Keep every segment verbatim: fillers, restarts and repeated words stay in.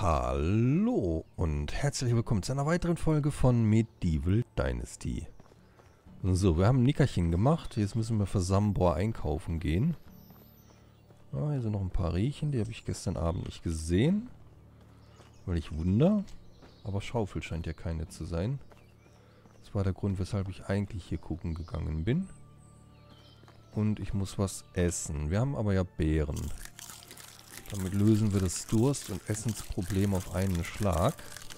Hallo und herzlich willkommen zu einer weiteren Folge von Medieval Dynasty. So, wir haben ein Nickerchen gemacht. Jetzt müssen wir für Sambor einkaufen gehen. Ah, hier sind noch ein paar Riechen, die habe ich gestern Abend nicht gesehen. Weil ich wunder. Aber Schaufel scheint ja keine zu sein. Das war der Grund, weshalb ich eigentlich hier gucken gegangen bin. Und ich muss was essen. Wir haben aber ja Beeren. Damit lösen wir das Durst- und Essensproblem auf einen Schlag.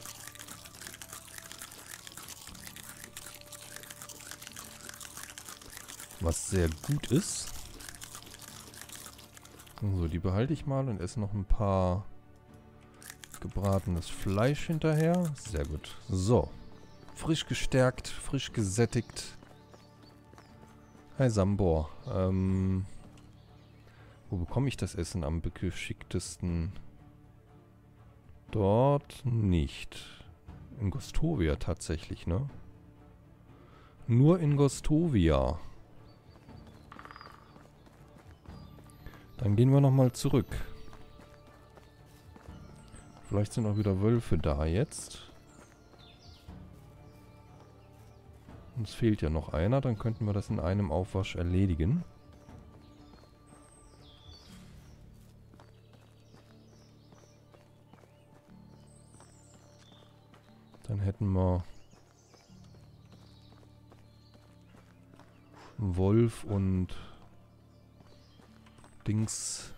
Was sehr gut ist. So, die behalte ich mal und esse noch ein paar gebratenes Fleisch hinterher. Sehr gut. So. Frisch gestärkt, frisch gesättigt. Hi Sambor. Ähm... Wo bekomme ich das Essen am geschicktesten? Dort nicht. In Gostovia tatsächlich, ne? Nur in Gostovia. Dann gehen wir nochmal zurück. Vielleicht sind auch wieder Wölfe da jetzt. Uns fehlt ja noch einer, dann könnten wir das in einem Aufwasch erledigen. Dann hätten wir Wolf und Dings.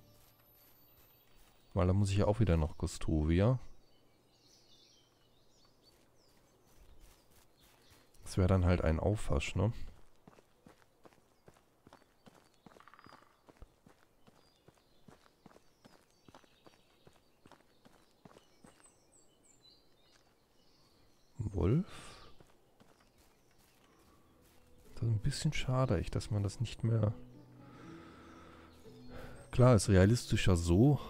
Weil da muss ich ja auch wieder nach Gostovia. Das wäre dann halt ein Aufwasch, ne? Wolf. Das ist ein bisschen schade, echt, dass man das nicht mehr... Klar, ist realistischer so.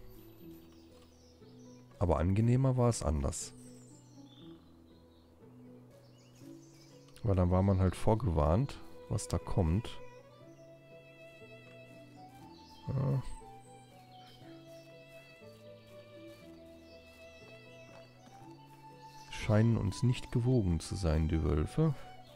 Aber angenehmer war es anders. Weil dann war man halt vorgewarnt, was da kommt. Ja. Scheinen uns nicht gewogen zu sein, die Wölfe.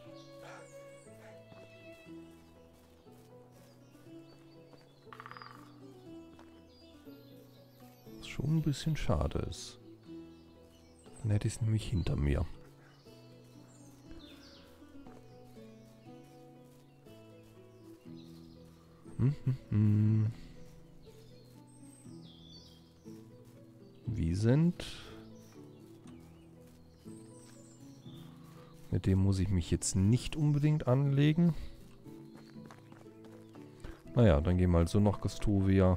Was schon ein bisschen schade ist. Dann hätte ich es nämlich hinter mir. Hm, hm, hm. Wie sind... Mit dem muss ich mich jetzt nicht unbedingt anlegen. Naja, dann gehen wir also nach Gostovia.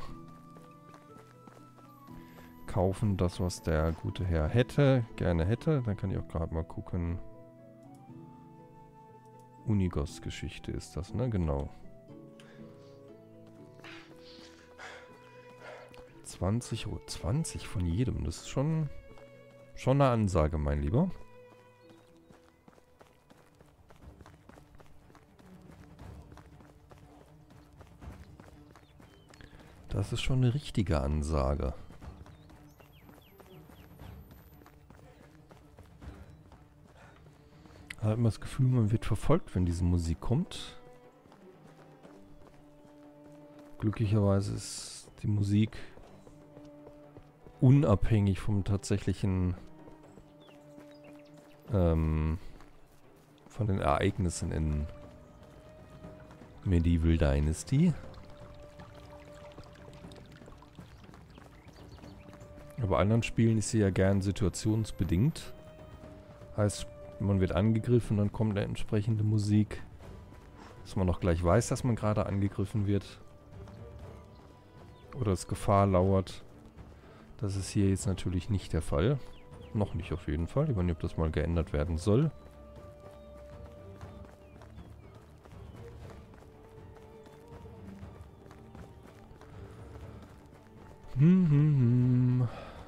Kaufen das, was der gute Herr hätte, gerne hätte. Dann kann ich auch gerade mal gucken. Unigos-Geschichte ist das, ne? Genau. zwanzig, oh, zwanzig von jedem. Das ist schon, schon eine Ansage, mein Lieber. Das ist schon eine richtige Ansage. Da hat man das Gefühl, man wird verfolgt, wenn diese Musik kommt. Glücklicherweise ist die Musik unabhängig vom tatsächlichen ähm, von den Ereignissen in Medieval Dynasty. Bei anderen Spielen ist sie ja gern situationsbedingt. Heißt, man wird angegriffen, dann kommt eine entsprechende Musik. Dass man auch gleich weiß, dass man gerade angegriffen wird. Oder es Gefahr lauert. Das ist hier jetzt natürlich nicht der Fall. Noch nicht auf jeden Fall. Ich weiß nicht, ob das mal geändert werden soll. Hm, hm, hm.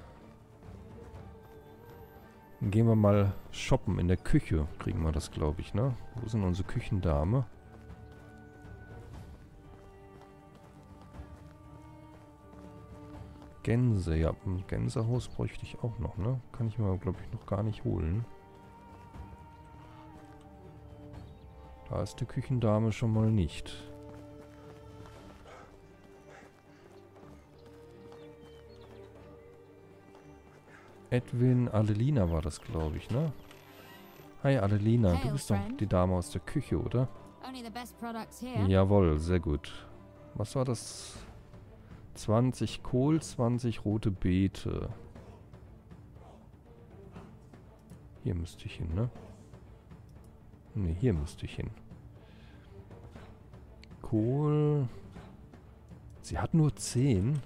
Dann gehen wir mal shoppen in der Küche. Kriegen wir das, glaube ich, ne? Wo sind unsere Küchendame? Gänse. Ja, ein Gänsehaus bräuchte ich auch noch, ne? Kann ich mir, glaube ich, noch gar nicht holen. Da ist die Küchendame schon mal nicht. Edwin Adelina war das, glaube ich, ne? Hi Adelina, du bist doch die Dame aus der Küche, oder? Jawohl, sehr gut. Was war das? zwanzig Kohl, zwanzig rote Beete. Hier müsste ich hin, ne? Ne, hier müsste ich hin. Kohl. Sie hat nur zehn.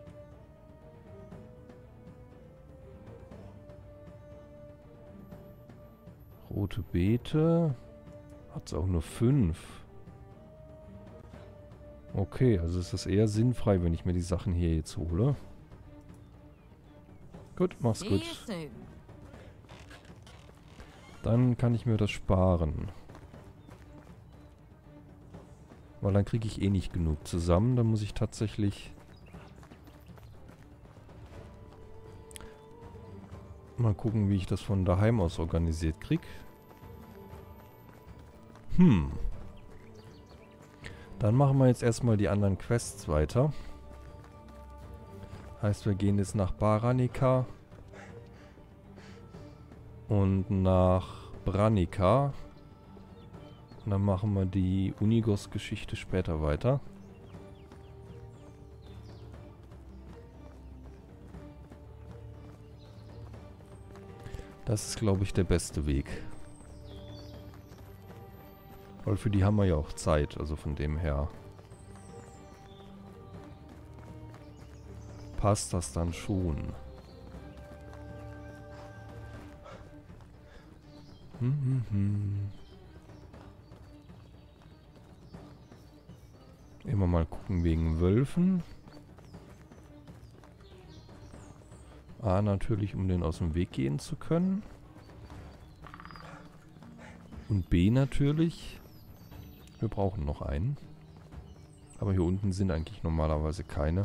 Rote Beete. Hat sie auch nur fünf. Okay, also ist das eher sinnfrei, wenn ich mir die Sachen hier jetzt hole. Gut, mach's gut. Dann kann ich mir das sparen. Weil dann kriege ich eh nicht genug zusammen. Dann muss ich tatsächlich mal gucken, wie ich das von daheim aus organisiert kriege. Hm. Dann machen wir jetzt erstmal die anderen Quests weiter. Heißt, wir gehen jetzt nach Baranika und nach Branica. Und dann machen wir die Unigos-Geschichte später weiter. Das ist, glaube ich, der beste Weg. Weil für die haben wir ja auch Zeit, also von dem her passt das dann schon. Hm, hm, hm. Immer mal gucken wegen Wölfen. A, natürlich, um den aus dem Weg gehen zu können. Und B, natürlich, wir brauchen noch einen. Aber hier unten sind eigentlich normalerweise keine.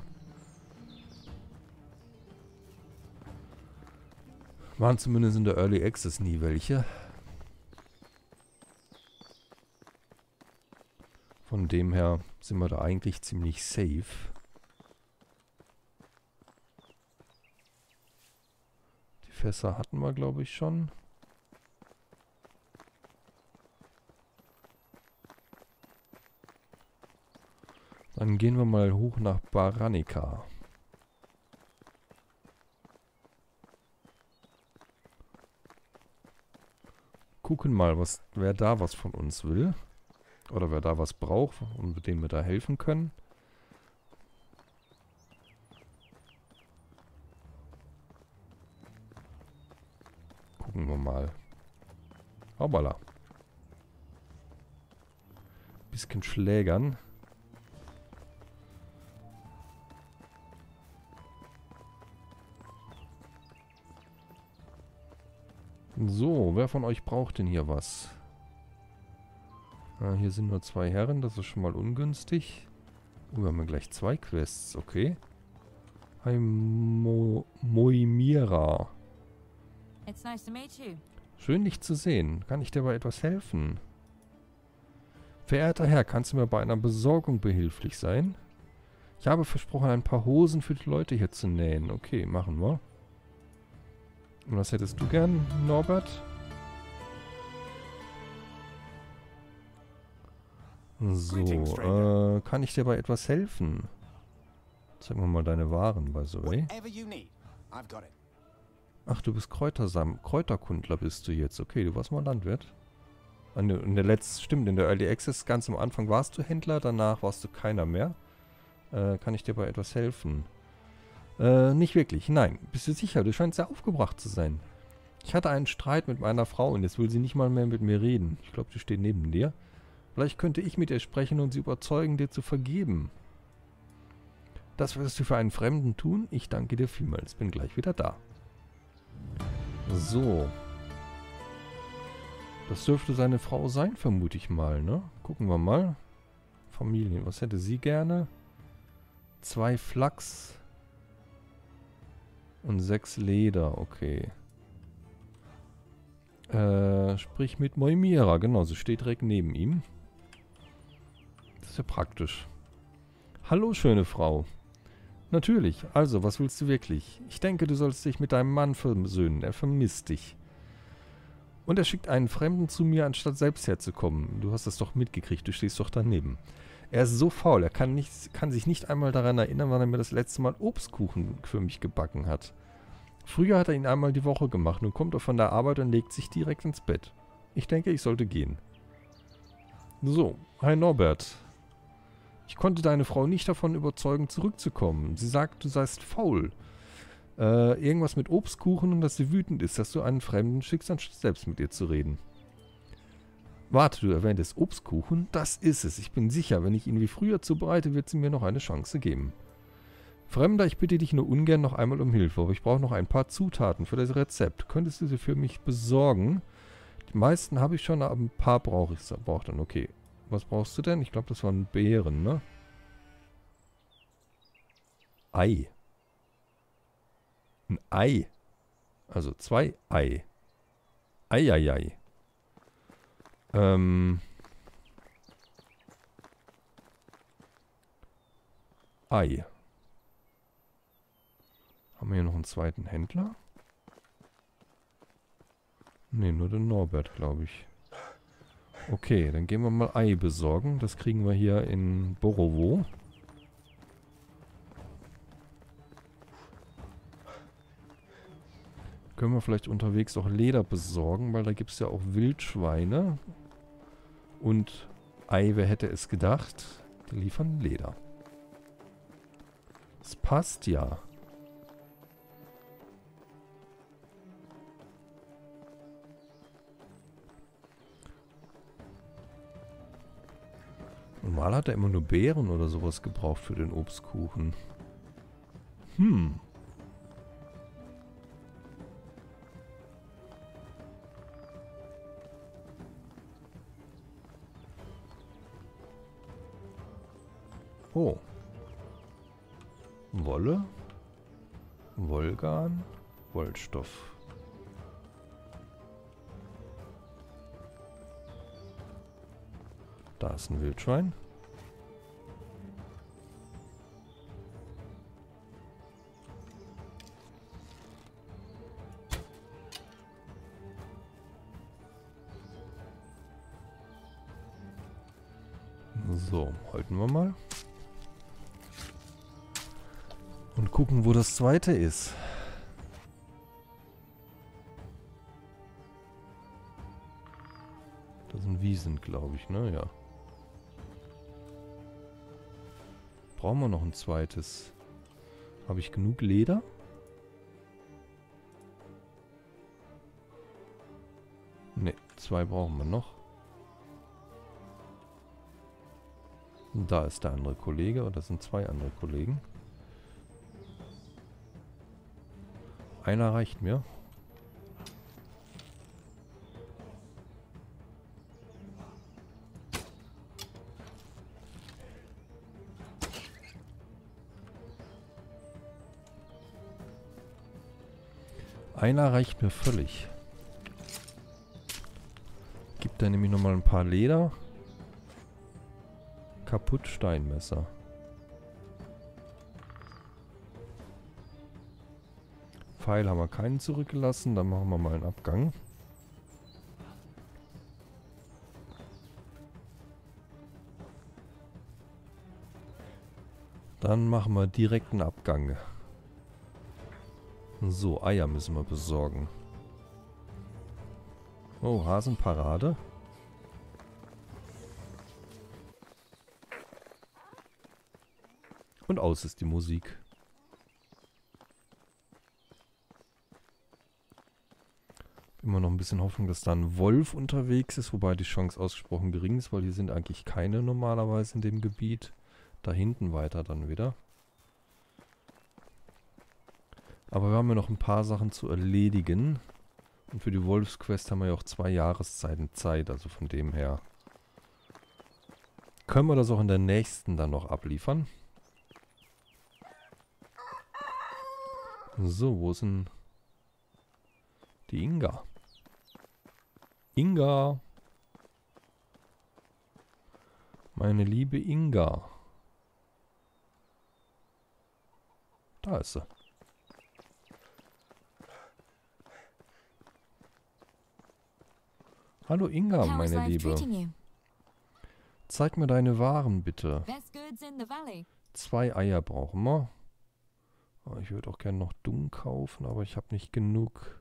Waren zumindest in der Early Access nie welche. Von dem her sind wir da eigentlich ziemlich safe. Die Fässer hatten wir, glaube ich, schon. Dann gehen wir mal hoch nach Baranica. Gucken mal, was, wer da was von uns will. Oder wer da was braucht und mit dem wir da helfen können. Gucken wir mal. Hoppala. Bisschen schlägern. So, wer von euch braucht denn hier was? Ah, hier sind nur zwei Herren, das ist schon mal ungünstig. Oh, wir haben ja gleich zwei Quests, okay. Hi, Mo Moimira. It's nice to meet you. Schön, dich zu sehen. Kann ich dir bei etwas helfen? Verehrter Herr, kannst du mir bei einer Besorgung behilflich sein? Ich habe versprochen, ein paar Hosen für die Leute hier zu nähen. Okay, machen wir. Und was hättest du gern, Norbert? So, äh, kann ich dir bei etwas helfen? Zeig mir mal deine Waren, by the way. Ach, du bist Kräutersam Kräuterkundler bist du jetzt. Okay, du warst mal Landwirt. In der letzten, stimmt, in der Early Access ganz am Anfang warst du Händler, danach warst du keiner mehr. Äh, kann ich dir bei etwas helfen? Äh, nicht wirklich, nein. Bist du sicher? Du scheinst sehr aufgebracht zu sein. Ich hatte einen Streit mit meiner Frau und jetzt will sie nicht mal mehr mit mir reden. Ich glaube, die steht neben dir. Vielleicht könnte ich mit ihr sprechen und sie überzeugen, dir zu vergeben. Das wirst du für einen Fremden tun? Ich danke dir vielmals. Bin gleich wieder da. So. Das dürfte seine Frau sein, vermute ich mal, ne? Gucken wir mal. Familien. Was hätte sie gerne? Zwei Flachs. Und sechs Leder, okay. Äh, sprich mit Moimira, genau, sie steht direkt neben ihm. Das ist ja praktisch. Hallo, schöne Frau. Natürlich, also, was willst du wirklich? Ich denke, du sollst dich mit deinem Mann versöhnen, er vermisst dich. Und er schickt einen Fremden zu mir, anstatt selbst herzukommen. Du hast das doch mitgekriegt, du stehst doch daneben. Er ist so faul, er kann, nicht, kann sich nicht einmal daran erinnern, wann er mir das letzte Mal Obstkuchen für mich gebacken hat. Früher hat er ihn einmal die Woche gemacht. Nun kommt er von der Arbeit und legt sich direkt ins Bett. Ich denke, ich sollte gehen. So, hi Norbert. Ich konnte deine Frau nicht davon überzeugen, zurückzukommen. Sie sagt, du seist faul. Äh, irgendwas mit Obstkuchen und dass sie wütend ist, dass du einen Fremden schickst, anstatt selbst mit ihr zu reden. Warte, du erwähntest Obstkuchen? Das ist es. Ich bin sicher, wenn ich ihn wie früher zubereite, wird sie mir noch eine Chance geben. Fremder, ich bitte dich nur ungern noch einmal um Hilfe, aber ich brauche noch ein paar Zutaten für das Rezept. Könntest du sie für mich besorgen? Die meisten habe ich schon, aber ein paar brauche ich brauch dann. Okay. Was brauchst du denn? Ich glaube, das waren Beeren, ne? Ei. Ein Ei. Also zwei Ei. Eieiei. Ähm. Ei. Haben wir hier noch einen zweiten Händler? Ne, nur den Norbert, glaube ich. Okay, dann gehen wir mal Ei besorgen. Das kriegen wir hier in Borowo. Können wir vielleicht unterwegs auch Leder besorgen, weil da gibt es ja auch Wildschweine. Und Ei, wer hätte es gedacht? Die liefern Leder. Das passt ja. Normal hat er immer nur Beeren oder sowas gebraucht für den Obstkuchen. Hm. Oh. Wolle. Wollgarn. Wollstoff. Da ist ein Wildschwein. So, halten wir mal. Und gucken, wo das zweite ist. Das sind Wiesen, glaube ich, ne? Ja. Brauchen wir noch ein zweites? Habe ich genug Leder? Ne, zwei brauchen wir noch. Und da ist der andere Kollege, oder das sind zwei andere Kollegen. Einer reicht mir. Einer reicht mir völlig. Gibt da nämlich nochmal ein paar Leder. Kaputt Steinmesser. Pfeil haben wir keinen zurückgelassen. Dann machen wir mal einen Abgang. Dann machen wir direkt einen Abgang. So, Eier müssen wir besorgen. Oh, Hasenparade. Und aus ist die Musik. Immer noch ein bisschen Hoffnung, dass da ein Wolf unterwegs ist, wobei die Chance ausgesprochen gering ist, weil hier sind eigentlich keine normalerweise in dem Gebiet. Da hinten weiter dann wieder. Aber wir haben ja noch ein paar Sachen zu erledigen. Und für die Wolfsquest haben wir ja auch zwei Jahreszeiten Zeit, also von dem her. Können wir das auch in der nächsten dann noch abliefern. So, wo ist denn die Inga? Inga! Meine liebe Inga. Da ist sie. Hallo Inga, How is meine life Liebe. treating you? Zeig mir deine Waren, bitte. Best goods in the valley. Zwei Eier brauchen wir. Oh, ich würde auch gerne noch Dung kaufen, aber ich habe nicht genug.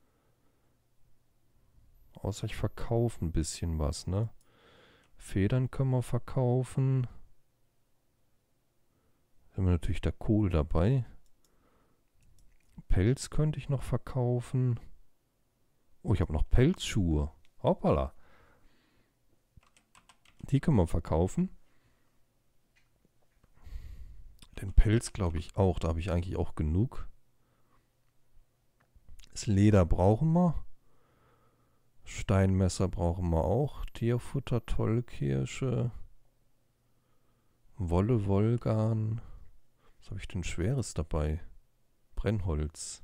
Außer ich verkaufe ein bisschen was, ne? Federn können wir verkaufen. Da haben wir natürlich der Kohl dabei. Pelz könnte ich noch verkaufen. Oh, ich habe noch Pelzschuhe. Hoppala. Die können wir verkaufen. Den Pelz glaube ich auch. Da habe ich eigentlich auch genug. Das Leder brauchen wir. Steinmesser brauchen wir auch. Tierfutter, Tollkirsche. Wolle, Wollgarn. Was habe ich denn Schweres dabei? Brennholz.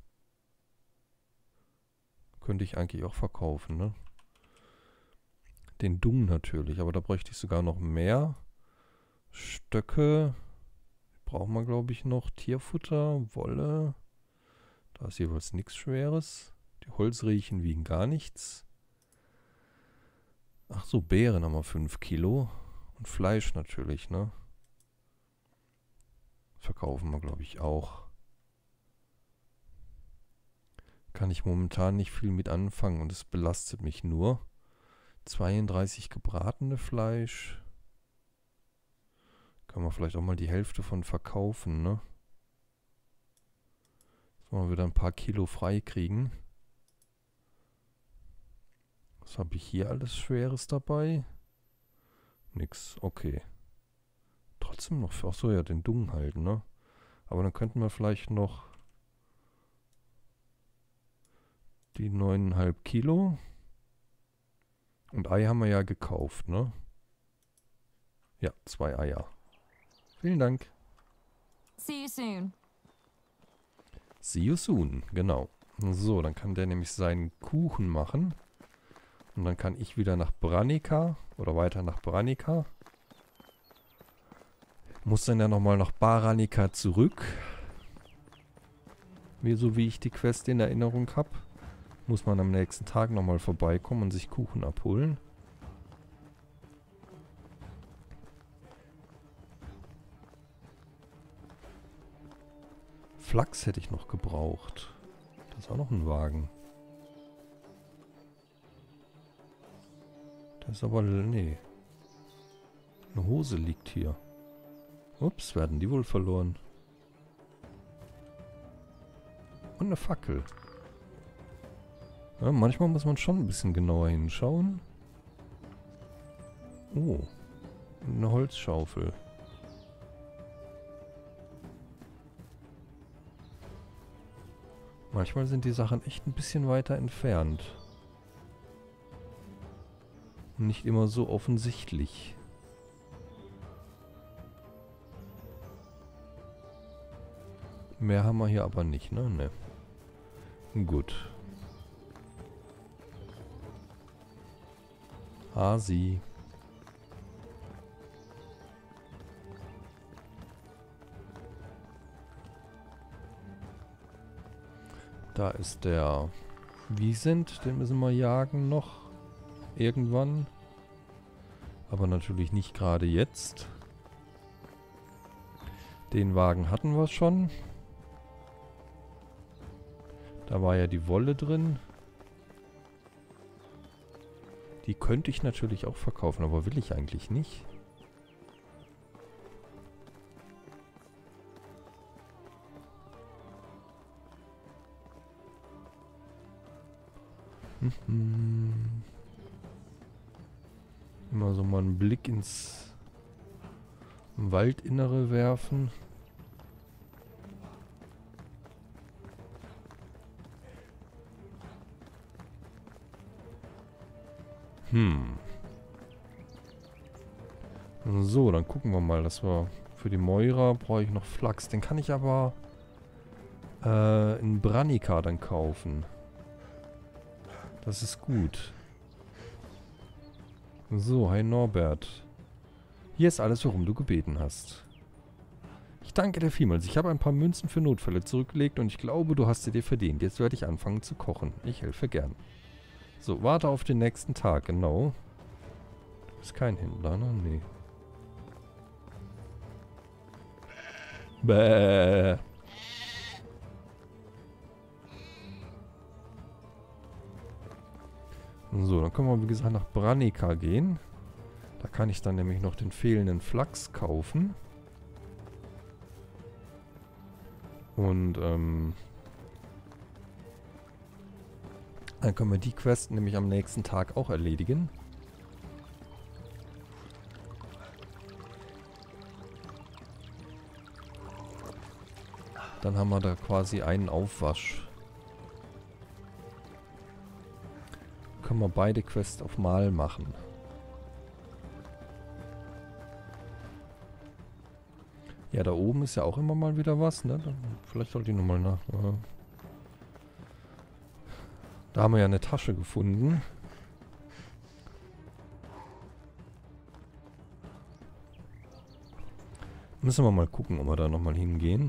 Könnte ich eigentlich auch verkaufen, ne? Den Dung natürlich, aber da bräuchte ich sogar noch mehr. Stöcke. Brauchen wir, glaube ich, noch. Tierfutter, Wolle. Da ist jeweils nichts Schweres. Die Holzriechen wiegen gar nichts. Ach so, Beeren haben wir fünf Kilo. Und Fleisch natürlich, ne? Verkaufen wir, glaube ich, auch. Kann ich momentan nicht viel mit anfangen und es belastet mich nur. zweiunddreißig gebratene Fleisch. Kann man vielleicht auch mal die Hälfte von verkaufen, ne? Dass wir wieder ein paar Kilo frei kriegen. Was habe ich hier alles Schweres dabei? Nix, okay. Trotzdem noch, ach so, ja, den Dung halten, ne? Aber dann könnten wir vielleicht noch die neuneinhalb Kilo. Und Ei haben wir ja gekauft, ne? Ja, zwei Eier. Vielen Dank. See you soon. See you soon, genau. So, dann kann der nämlich seinen Kuchen machen. Und dann kann ich wieder nach Branica oder weiter nach Branica. Muss dann ja nochmal nach Baranica zurück. Wie, so wie ich die Quest in Erinnerung habe. Muss man am nächsten Tag nochmal vorbeikommen und sich Kuchen abholen. Flachs hätte ich noch gebraucht. Das ist auch noch ein Wagen. Das ist aber... nee. Eine Hose liegt hier. Ups, werden die wohl verloren. Und eine Fackel. Ja, manchmal muss man schon ein bisschen genauer hinschauen. Oh. Eine Holzschaufel. Manchmal sind die Sachen echt ein bisschen weiter entfernt. Und nicht immer so offensichtlich. Mehr haben wir hier aber nicht, ne? Ne. Gut. Hasi. Da ist der Wiesent, den müssen wir jagen noch. Irgendwann. Aber natürlich nicht gerade jetzt. Den Wagen hatten wir schon. Da war ja die Wolle drin. Die könnte ich natürlich auch verkaufen, aber will ich eigentlich nicht. Mhm. Immer so mal einen Blick ins Waldinnere werfen. Hm. So, dann gucken wir mal, dass wir für die Moira brauche ich noch Flachs. Den kann ich aber... äh, in Branica dann kaufen. Das ist gut. So, hi Norbert. Hier ist alles, worum du gebeten hast. Ich danke dir vielmals. Ich habe ein paar Münzen für Notfälle zurückgelegt und ich glaube, du hast sie dir verdient. Jetzt werde ich anfangen zu kochen. Ich helfe gern. So, warte auf den nächsten Tag, genau. Du bist kein Händler, ne? Nee. Bäh. So, dann können wir, wie gesagt, nach Branica gehen. Da kann ich dann nämlich noch den fehlenden Flachs kaufen. Und, ähm... dann können wir die Quest nämlich am nächsten Tag auch erledigen. Dann haben wir da quasi einen Aufwasch. Können wir beide Quests auf Mal machen. Ja, da oben ist ja auch immer mal wieder was, ne? Dann vielleicht sollte ich nochmal nach... Äh da haben wir ja eine Tasche gefunden. Müssen wir mal gucken, ob wir da nochmal hingehen.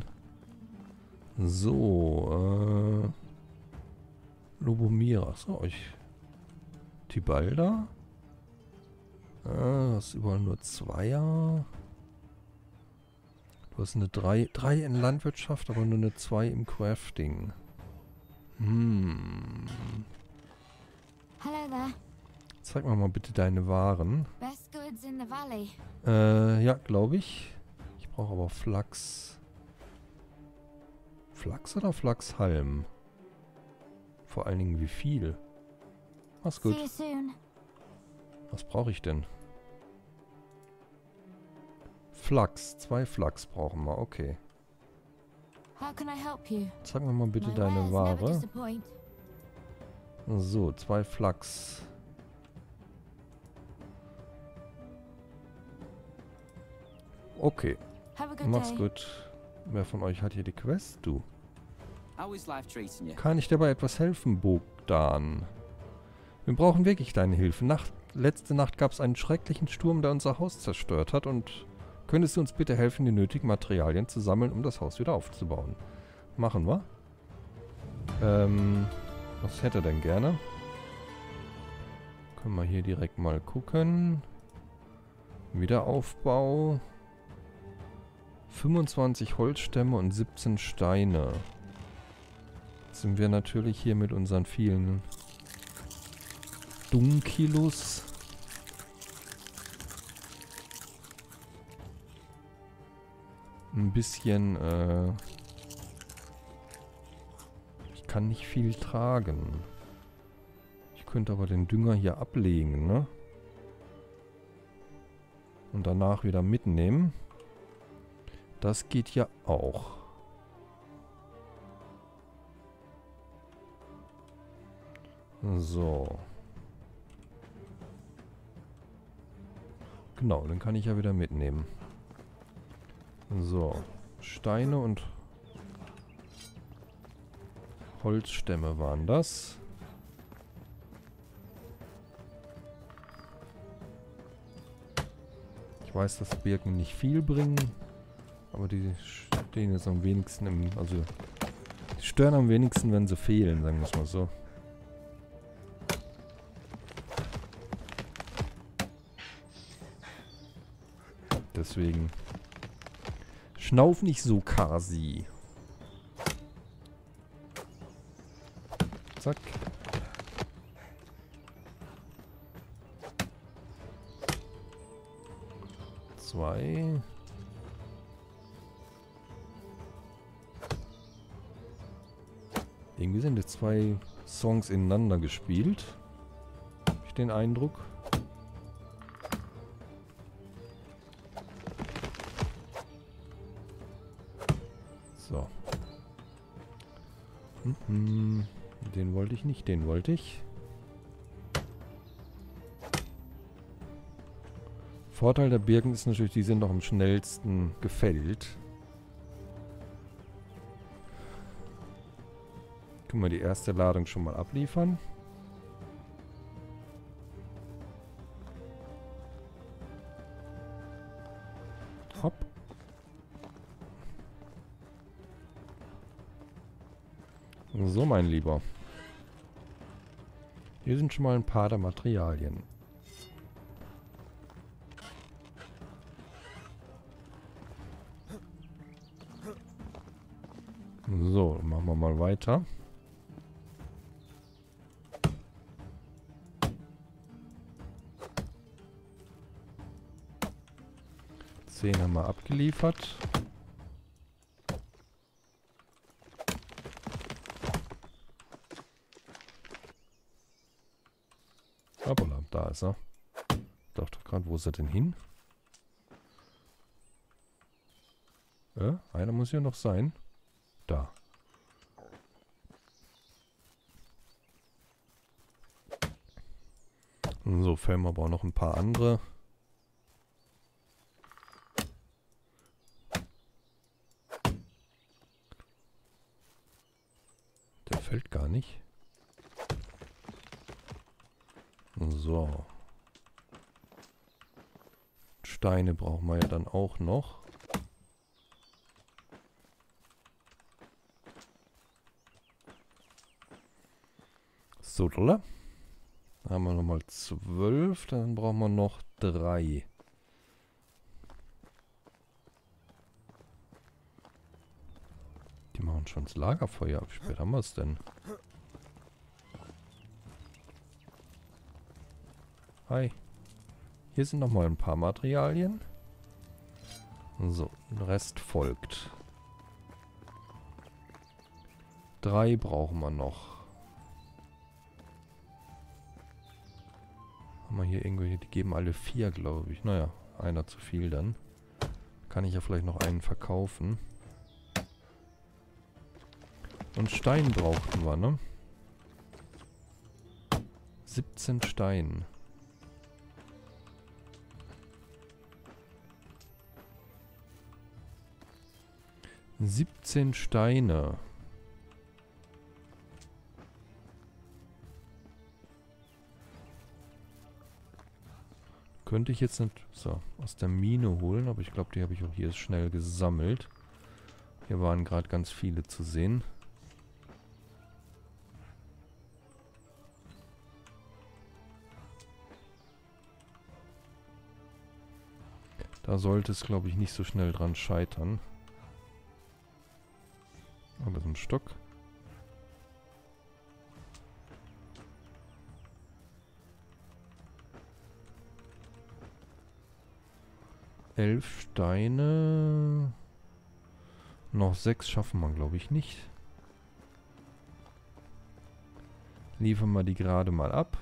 So, äh... Lobomira, so, ich... Tibalda? Ah, das ist überall nur Zweier. Du hast eine drei, drei in Landwirtschaft, aber nur eine zwei im Crafting. Hm. Hello there. Zeig mir mal bitte deine Waren. Best goods in the valley. Äh, ja, glaube ich. Ich brauche aber Flachs. Flachs oder Flachshalm? Vor allen Dingen wie viel? Mach's gut. See you soon. Was brauche ich denn? Flachs. Zwei Flachs brauchen wir. Okay. How can I help you? Zeig mir mal bitte My deine wares never Ware. disappoint. So, zwei Flachs. Okay. Have a good Mach's day. gut. Wer von euch hat hier die Quest? Du. How is life treating you? Kann ich dir bei etwas helfen, Bogdan? Wir brauchen wirklich deine Hilfe. Nacht, letzte Nacht gab es einen schrecklichen Sturm, der unser Haus zerstört hat. Und könntest du uns bitte helfen, die nötigen Materialien zu sammeln, um das Haus wieder aufzubauen? Machen wir. Ähm, was hätte er denn gerne? Können wir hier direkt mal gucken. Wiederaufbau. fünfundzwanzig Holzstämme und siebzehn Steine. Jetzt sind wir natürlich hier mit unseren vielen Dung-Kilos. Ein bisschen, äh... ich kann nicht viel tragen. Ich könnte aber den Dünger hier ablegen, ne? Und danach wieder mitnehmen. Das geht ja auch. So. Genau, dann kann ich ja wieder mitnehmen. So. Steine und Holzstämme waren das. Ich weiß, dass Birken nicht viel bringen. Aber die stehen jetzt am wenigsten im... Also, die stören am wenigsten, wenn sie fehlen, sagen wir es mal so. Deswegen... Schnauf nicht so, Kasi. Zack. Zwei... Irgendwie sind jetzt zwei Songs ineinander gespielt. Habe ich den Eindruck. So. Mhm. Den wollte ich nicht, den wollte ich. Vorteil der Birken ist natürlich, die sind noch am schnellsten gefällt. Können wir die erste Ladung schon mal abliefern. Hopp. So, mein Lieber. Hier sind schon mal ein paar der Materialien. So, dann machen wir mal weiter. zehn haben wir abgeliefert. Hoppala, da ist er. Ich dachte gerade, wo ist er denn hin? Äh, einer muss hier noch sein. Da. So, fällen wir aber auch noch ein paar andere. Der fällt gar nicht. So. Steine brauchen wir ja dann auch noch. So, da haben wir nochmal zwölf, dann brauchen wir noch drei. Die machen schon das Lagerfeuer. Wie spät haben wir es denn? Hi. Hier sind nochmal ein paar Materialien. So, der Rest folgt. Drei brauchen wir noch. Haben wir hier irgendwelche, die geben alle vier, glaube ich. Naja, einer zu viel dann. Kann ich ja vielleicht noch einen verkaufen. Und Stein brauchten wir, ne? siebzehn Stein. siebzehn Steine. Könnte ich jetzt nicht so aus der Mine holen, aber ich glaube, die habe ich auch hier schnell gesammelt. Hier waren gerade ganz viele zu sehen. Da sollte es, glaube ich, nicht so schnell dran scheitern. Oh, das ist ein Stock. Elf Steine. Noch sechs schaffen wir, glaube ich, nicht. Liefern wir die gerade mal ab.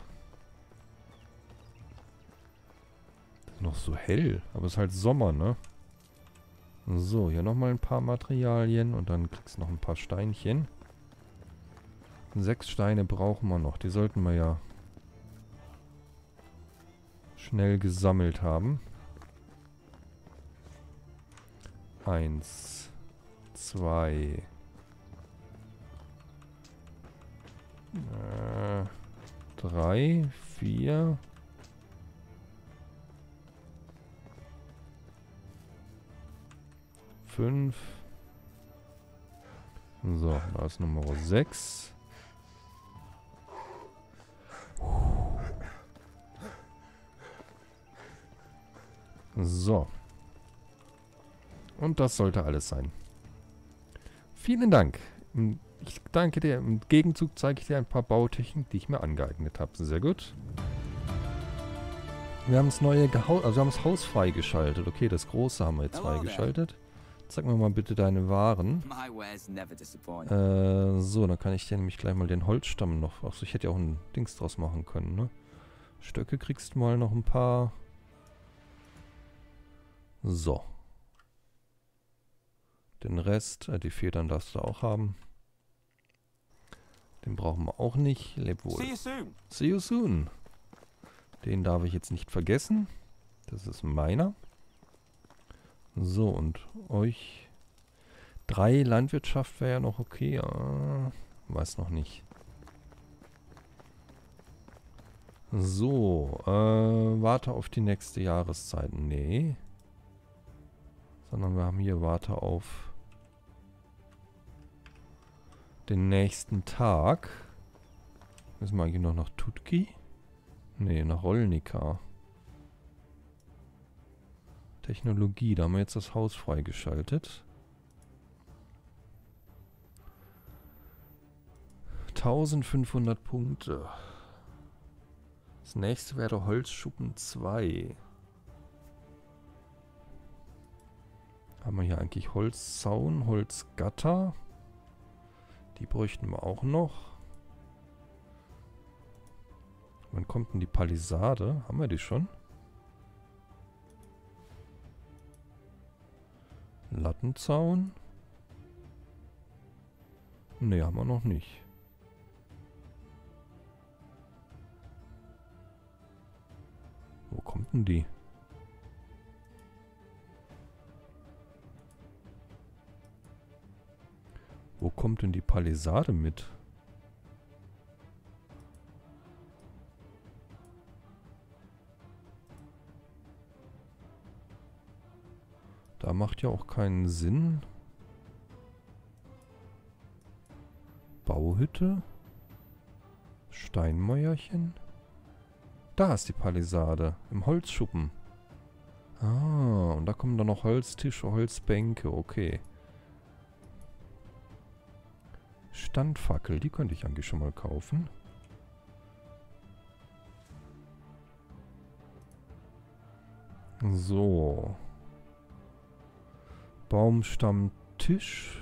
Das ist noch so hell, aber es ist halt Sommer, ne? So, hier nochmal ein paar Materialien und dann kriegst du noch ein paar Steinchen. Sechs Steine brauchen wir noch. Die sollten wir ja schnell gesammelt haben. Eins, zwei, äh, drei, vier. Fünf. So, da ist Nummer sechs. So. Und das sollte alles sein. Vielen Dank. Ich danke dir. Im Gegenzug zeige ich dir ein paar Bautechniken, die ich mir angeeignet habe. Sehr gut. Wir haben das neue Gehaus, also wir haben das Haus freigeschaltet. Okay, das große haben wir jetzt freigeschaltet. Sag mir mal bitte deine Waren. Äh, so, dann kann ich dir nämlich gleich mal den Holzstamm noch... Achso, ich hätte ja auch ein Dings draus machen können, ne? Stöcke kriegst du mal noch ein paar. So. Den Rest, äh, die Federn darfst du auch haben. Den brauchen wir auch nicht. Leb wohl. See you soon. See you soon. Den darf ich jetzt nicht vergessen. Das ist meiner. So, und euch... Drei Landwirtschaft wäre ja noch okay. Ja. Weiß noch nicht. So, äh, warte auf die nächste Jahreszeit. Nee. Sondern wir haben hier warte auf den nächsten Tag. Müssen wir eigentlich noch nach Tutki? Nee, nach Rolnica. Technologie, da haben wir jetzt das Haus freigeschaltet. eintausendfünfhundert Punkte. Das nächste wäre Holzschuppen zwei. Haben wir hier eigentlich Holzzaun, Holzgatter. Die bräuchten wir auch noch. Wann kommt denn die Palisade? Haben wir die schon? Lattenzaun? Ne, haben wir noch nicht. Wo kommt denn die? Wo kommt denn die Palisade mit? Da macht ja auch keinen Sinn. Bauhütte? Steinmäuerchen? Da ist die Palisade. Im Holzschuppen. Ah, und da kommen dann noch Holztische, Holzbänke. Okay. Standfackel, die könnte ich eigentlich schon mal kaufen. So. Baumstammtisch.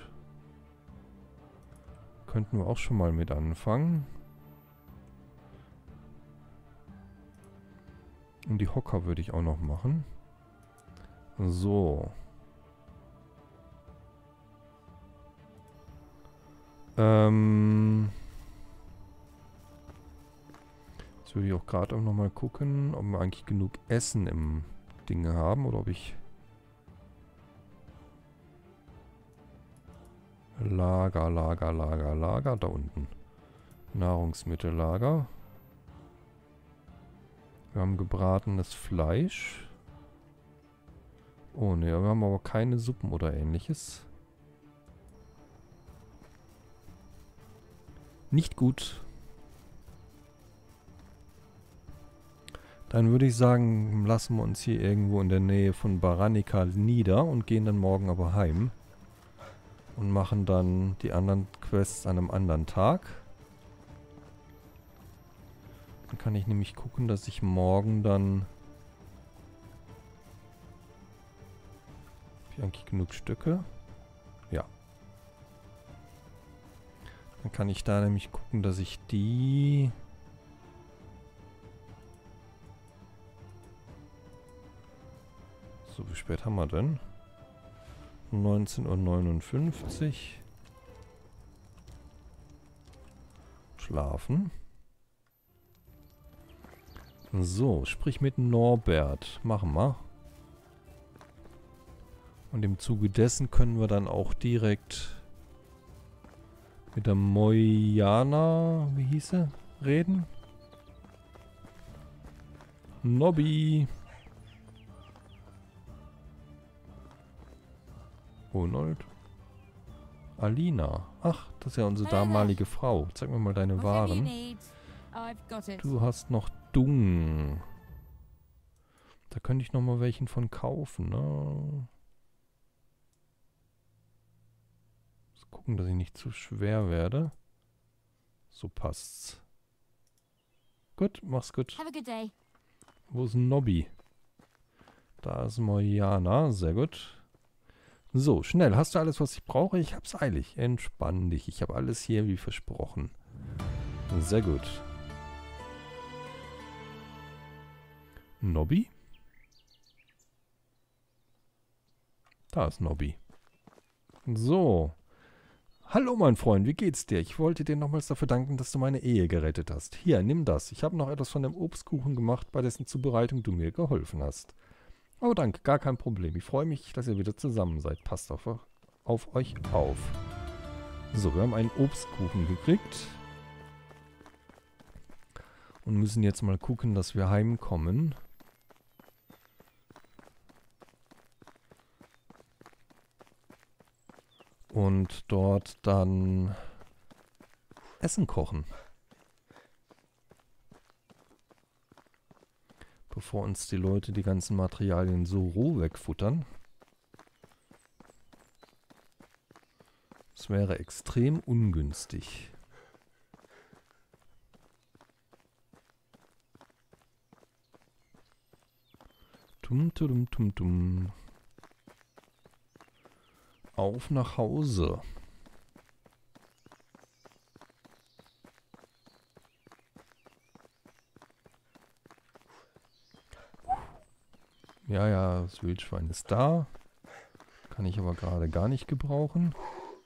Könnten wir auch schon mal mit anfangen. Und die Hocker würde ich auch noch machen. So. Ähm. Jetzt würde ich auch gerade auch noch mal gucken, ob wir eigentlich genug Essen im Ding haben oder ob ich Lager, Lager, Lager, Lager, da unten. Nahrungsmittellager. Wir haben gebratenes Fleisch. Oh ne, wir haben aber keine Suppen oder ähnliches. Nicht gut. Dann würde ich sagen, lassen wir uns hier irgendwo in der Nähe von Baranica nieder und gehen dann morgen aber heim. Und machen dann die anderen Quests an einem anderen Tag. Dann kann ich nämlich gucken, dass ich morgen dann... Habe ich eigentlich genug Stücke? Ja. Dann kann ich da nämlich gucken, dass ich die... So, wie spät haben wir denn? neunzehn Uhr neunundfünfzig. Schlafen. So, sprich mit Norbert. Machen wir. Und im Zuge dessen können wir dann auch direkt mit der Mojana, wie hieß sie, reden. Nobby. Ronald. Alina. Ach, das ist ja unsere damalige Frau. Zeig mir mal deine Waren. Du hast noch Dung. Da könnte ich noch mal welchen von kaufen, ne? Muss gucken, dass ich nicht zu schwer werde. So passt's. Gut, mach's gut. Have a good day. Wo ist Nobby? Da ist Mojana. Sehr gut. So, schnell. Hast du alles, was ich brauche? Ich hab's eilig. Entspann dich. Ich habe alles hier wie versprochen. Sehr gut. Nobby? Da ist Nobby. So. Hallo, mein Freund. Wie geht's dir? Ich wollte dir nochmals dafür danken, dass du meine Ehe gerettet hast. Hier, nimm das. Ich habe noch etwas von dem Obstkuchen gemacht, bei dessen Zubereitung du mir geholfen hast. Oh, danke, gar kein Problem. Ich freue mich, dass ihr wieder zusammen seid. Passt auf, auf euch auf. So, wir haben einen Obstkuchen gekriegt. Und müssen jetzt mal gucken, dass wir heimkommen. Und dort dann Essen kochen. Bevor uns die Leute die ganzen Materialien so roh wegfuttern. Das wäre extrem ungünstig. Tum, tum, tum, tum. Auf nach Hause. Ja, ja, das Wildschwein ist da. Kann ich aber gerade gar nicht gebrauchen.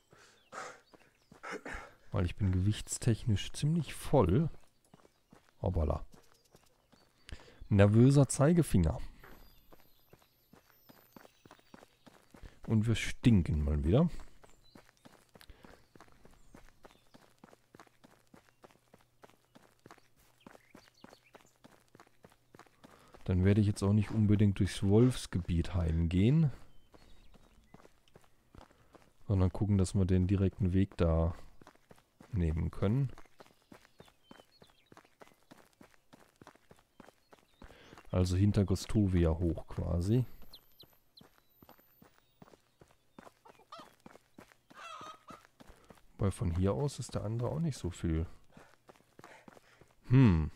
Weil ich bin gewichtstechnisch ziemlich voll. Hoppala. Nervöser Zeigefinger. Und wir stinken mal wieder. Dann werde ich jetzt auch nicht unbedingt durchs Wolfsgebiet heimgehen. Sondern gucken, dass wir den direkten Weg da nehmen können. Also hinter Gostovia hoch quasi. Weil von hier aus ist der andere auch nicht so viel. Hm.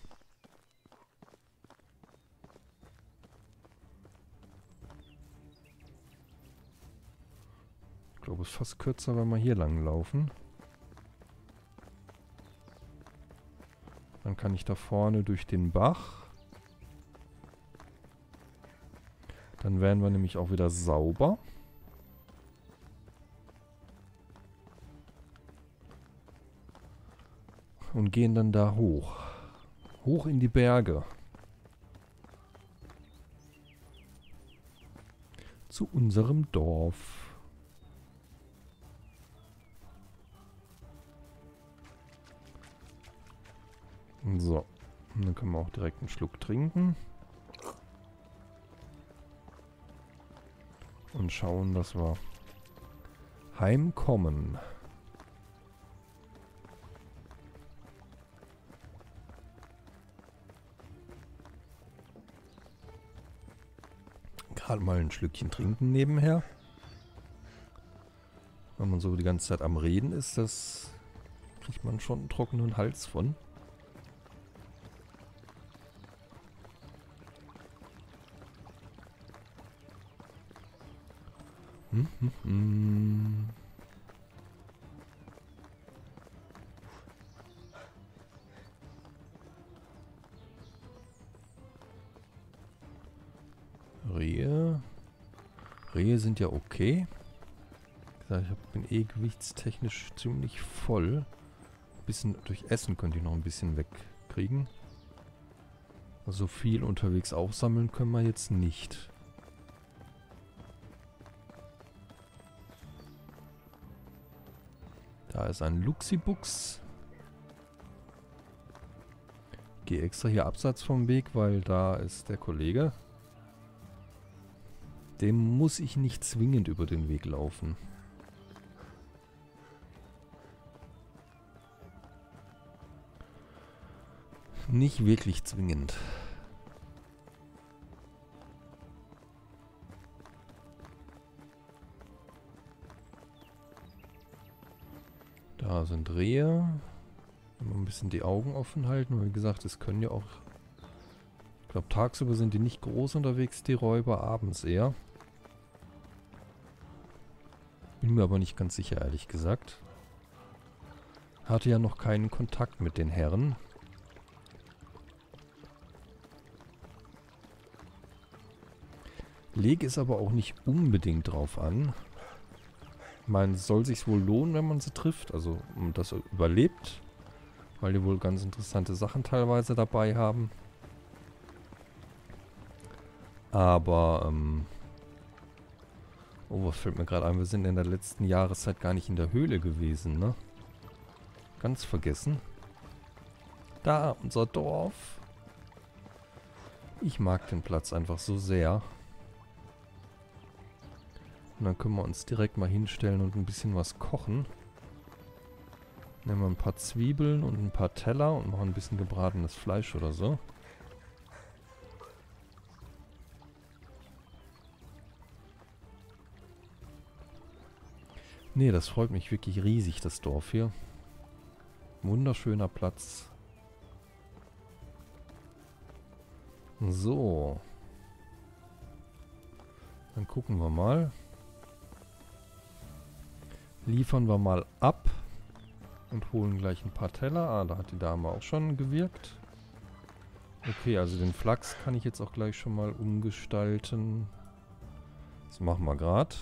Ich glaube, es ist fast kürzer, wenn wir hier lang laufen. Dann kann ich da vorne durch den Bach. Dann werden wir nämlich auch wieder sauber. Und gehen dann da hoch. Hoch in die Berge. Zu unserem Dorf. So. Und dann können wir auch direkt einen Schluck trinken. Und schauen, dass wir heimkommen. Gerade mal ein Schlückchen trinken nebenher. Wenn man so die ganze Zeit am Reden ist, das kriegt man schon einen trockenen Hals von. Hm, hm, hm. Rehe. Rehe sind ja okay. Ich bin eh gewichtstechnisch ziemlich voll. Ein bisschen durch Essen könnte ich noch ein bisschen wegkriegen. Also viel unterwegs aufsammeln können wir jetzt nicht. Da ist ein Luxibux. Gehe extra hier abseits vom Weg, weil da ist der Kollege. Dem muss ich nicht zwingend über den Weg laufen. Nicht wirklich zwingend. Da sind Rehe. Immer ein bisschen die Augen offen halten. Weil wie gesagt, es können ja auch... Ich glaube, tagsüber sind die nicht groß unterwegs, die Räuber, abends eher. Bin mir aber nicht ganz sicher, ehrlich gesagt. Hatte ja noch keinen Kontakt mit den Herren. Lege es aber auch nicht unbedingt drauf an. Ich meine, es soll sich wohl lohnen, wenn man sie trifft. Also, und das überlebt. Weil die wohl ganz interessante Sachen teilweise dabei haben. Aber, ähm... Oh, was fällt mir gerade ein? Wir sind in der letzten Jahreszeit gar nicht in der Höhle gewesen, ne? Ganz vergessen. Da, unser Dorf. Ich mag den Platz einfach so sehr. Und dann können wir uns direkt mal hinstellen und ein bisschen was kochen. Nehmen wir ein paar Zwiebeln und ein paar Teller und machen ein bisschen gebratenes Fleisch oder so. Nee, das freut mich wirklich riesig, das Dorf hier. Wunderschöner Platz. So. Dann gucken wir mal. Liefern wir mal ab. Und holen gleich ein paar Teller. Ah, da hat die Dame auch schon gewirkt. Okay, also den Flachs kann ich jetzt auch gleich schon mal umgestalten. Das machen wir gerade.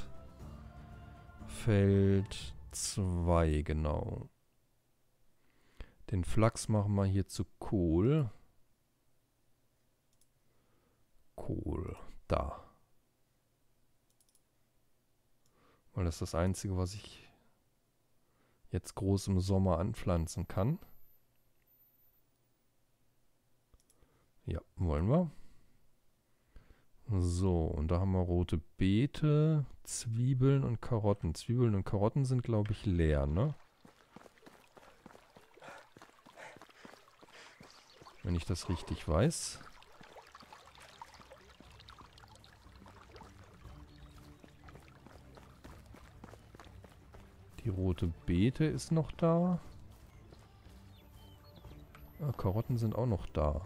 Feld zwei, genau. Den Flachs machen wir hier zu Kohl. Kohl, da. Weil das ist das Einzige, was ich jetzt groß im Sommer anpflanzen kann. Ja, wollen wir. So, und da haben wir rote Beete, Zwiebeln und Karotten. Zwiebeln und Karotten sind, glaube ich, leer, ne? Wenn ich das richtig weiß. Die rote Beete ist noch da. Ah, Karotten sind auch noch da.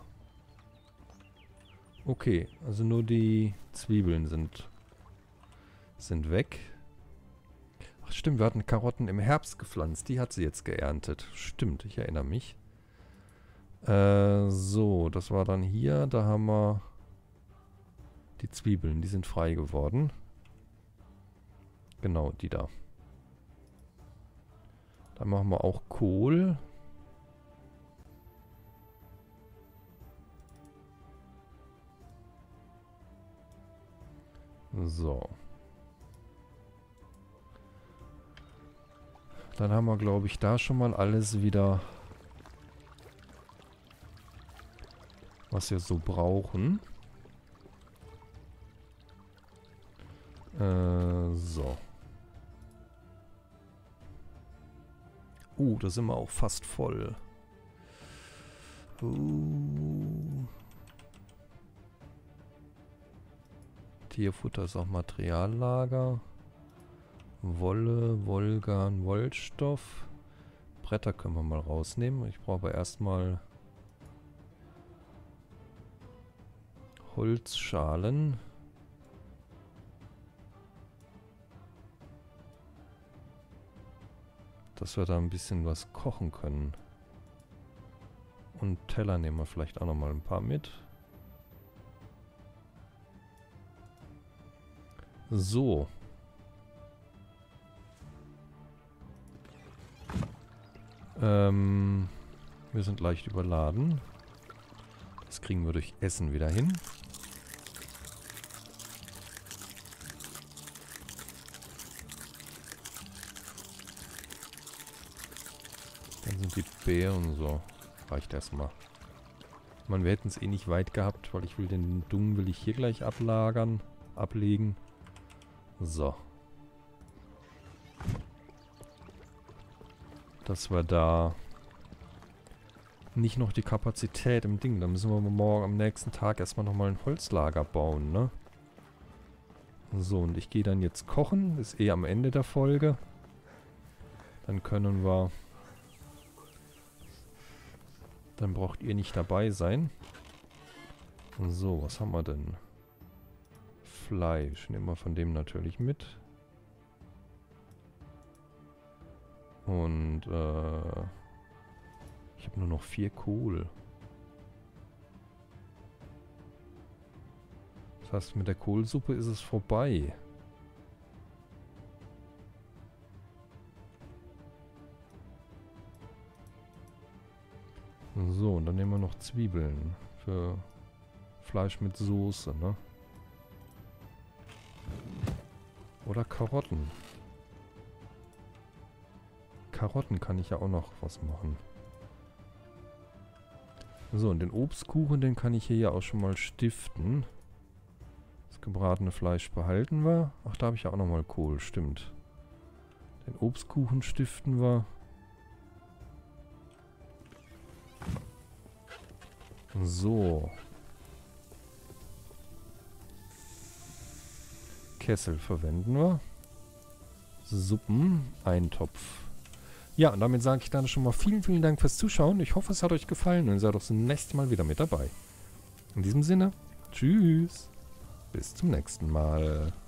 Okay, also nur die Zwiebeln sind, sind weg. Ach stimmt, wir hatten Karotten im Herbst gepflanzt. Die hat sie jetzt geerntet. Stimmt, ich erinnere mich. Äh, so, das war dann hier. Da haben wir die Zwiebeln. Die sind frei geworden. Genau, die da. Dann machen wir auch Kohl. So. Dann haben wir, glaube ich, da schon mal alles wieder, was wir so brauchen. Äh, so. Uh, da sind wir auch fast voll. Uh. Tierfutter ist auch Materiallager. Wolle, Wollgarn, Wollstoff. Bretter können wir mal rausnehmen. Ich brauche aber erstmal Holzschalen. Dass wir da ein bisschen was kochen können. Und Teller nehmen wir vielleicht auch nochmal ein paar mit. So. Ähm, wir sind leicht überladen. Das kriegen wir durch Essen wieder hin. Dann sind die Beeren so. Reicht erstmal. Man, wir hätten es eh nicht weit gehabt, weil ich will den Dung will ich hier gleich ablagern, ablegen. So. Dass wir da nicht noch die Kapazität im Ding. Da müssen wir morgen am nächsten Tag erstmal nochmal ein Holzlager bauen, ne? So, und ich gehe dann jetzt kochen. Ist eh am Ende der Folge. Dann können wir... Dann braucht ihr nicht dabei sein. So, was haben wir denn? Fleisch. Nehmen wir von dem natürlich mit. Und, äh... ich habe nur noch vier Kohl. Das heißt, mit der Kohlsuppe ist es vorbei. So, und dann nehmen wir noch Zwiebeln für Fleisch mit Soße, ne? Oder Karotten. Karotten kann ich ja auch noch was machen. So, und den Obstkuchen, den kann ich hier ja auch schon mal stiften. Das gebratene Fleisch behalten wir. Ach, da habe ich ja auch nochmal Kohl, stimmt. Den Obstkuchen stiften wir. So. Kessel verwenden wir. Suppen, Eintopf. Ja, und damit sage ich dann schon mal vielen, vielen Dank fürs Zuschauen. Ich hoffe, es hat euch gefallen und ihr seid auch das nächste Mal wieder mit dabei. In diesem Sinne, tschüss. Bis zum nächsten Mal.